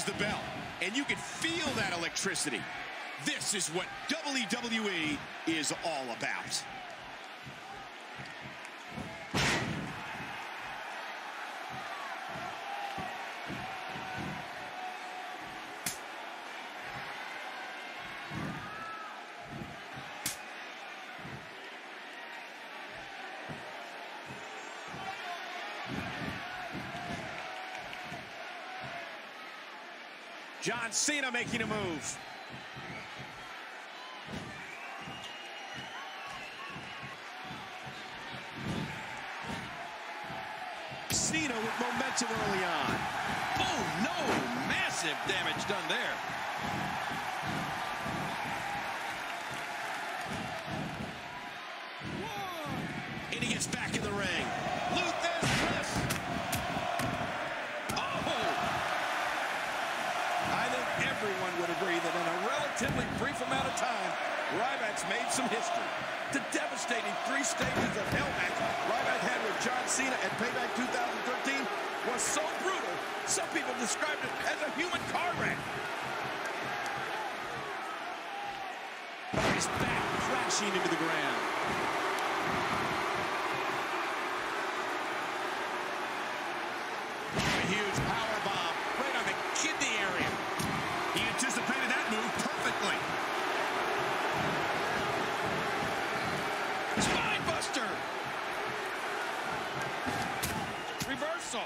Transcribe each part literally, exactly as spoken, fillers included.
There's the bell, and you can feel that electricity. This is what W W E is all about. John Cena making a move. Cena with momentum early on. Oh, no! Massive damage done there. And he gets back in the ring. Luther's twist. Everyone would agree that in a relatively brief amount of time, Ryback's made some history. The devastating three stages of hell match Ryback had with John Cena at Payback two thousand thirteen was so brutal, some people described it as a human car wreck. His back crashing into the ground. A huge power bomb right on the kidney area. He anticipated that move perfectly. Spine buster. Reversal.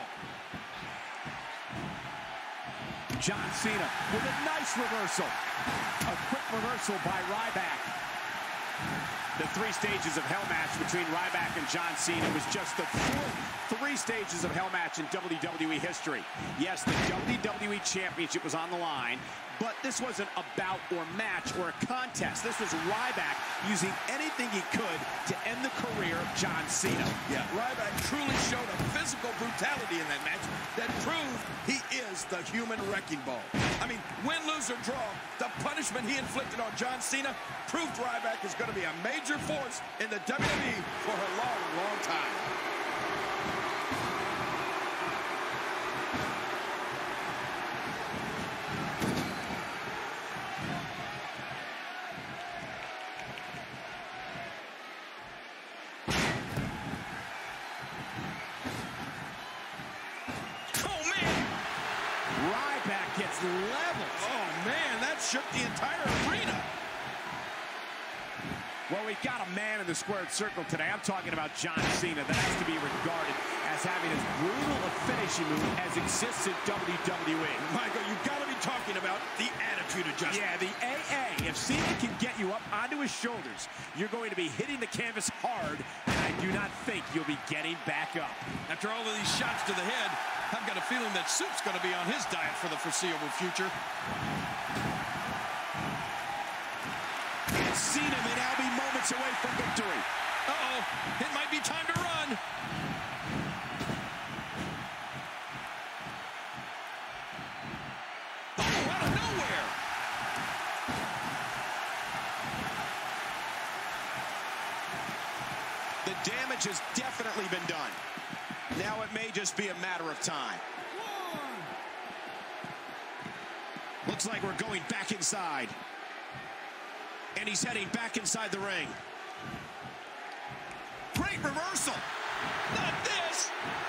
John Cena with a nice reversal. A quick reversal by Ryback. The three stages of hell match between Ryback and John Cena was just the fourth three stages of hell match in W W E history. Yes, the W W E Championship was on the line, but this wasn't a bout or match or a contest. This was Ryback using anything he could to end the career of John Cena. Yeah, Ryback truly showed a physical brutality in that match that proved he is the human wrecking ball. I mean, win, lose, or draw, the punishment he inflicted on John Cena proved Ryback is going to be a major force in the W W E for a long, long time. Ryback gets leveled. Oh, man, that shook the entire arena. Well, we've got a man in the squared circle today. I'm talking about John Cena. That has to be regarded as having as brutal a finishing move as exists in W W E. Michael, you've got to be talking about the attitude adjustment. Yeah, the A A. If Cena can get you up onto his shoulders, you're going to be hitting the canvas hard, and I do not think you'll be getting back up. After all of these shots to the head, I've got a feeling that Soup's going to be on his diet for the foreseeable future. And Cena may now be moments away from victory. Uh-oh, it might be time to run. Oh, out of nowhere. The damage has definitely been done. Now it may just be a matter of time. Looks like we're going back inside. And he's heading back inside the ring. Great reversal. Not this.